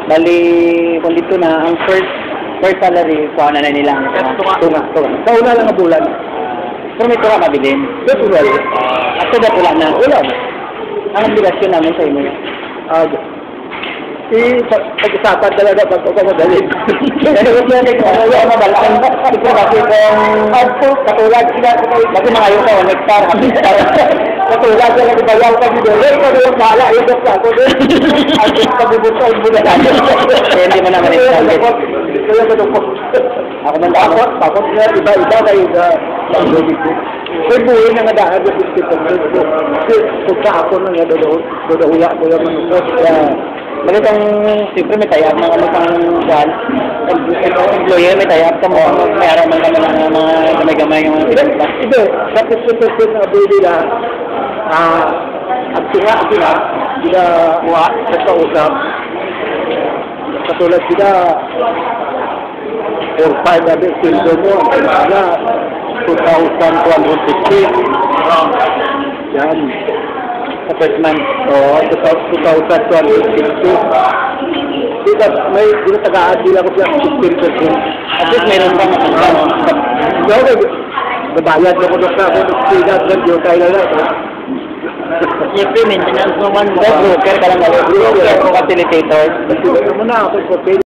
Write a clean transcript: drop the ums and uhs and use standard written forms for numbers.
Bali, kung dito na, ang first salary, kuha na nila. Tunga. Sa una lang ang bulan. Pero may tura mabilin. Natural. After that, wala na. Wala. Ang obligasyon namin sa inyo. Pag-usapan talaga pag ako madali. Kasi kung yan, kung mabalaan, ito kasi kung katulad sila, kasi mga yung sa nektar, katulad sila, bayaw ka dito, ito na yung bahala, ito sa ako din. At yung pabubuto, ang bulan natin. Kaya hindi mo naman ito. Kaya manupok. Ako man takot. Takot nga, iba-iba kayo na pag-lobig ko. May buhay na nga daan yung pagkipag ko. Kasi kung sa ako na nga doon ko yung manupok. Magandang, siyempre may tayap ng ano pang buwan. Employer, may tayap ka mo. May araw man kami ng mga gamay-gamay yung mga pinagpa. Hindi, sa perspective na abo nila, at sila, sila sa kausap, katulad sila, 4-5 na din, sildo mo, sila, 2,250. Yan. Sa first month. Oo, 2,250. Dito, may tagaan nila ko siya 15%. At least mayroon pang Okay, nabayad mo ko doon sa ako, sigat ng Diyo tayo na lang. siyempre, maintenance naman. Broker ka lang. Broker o facilitator. Kasi mo na ako,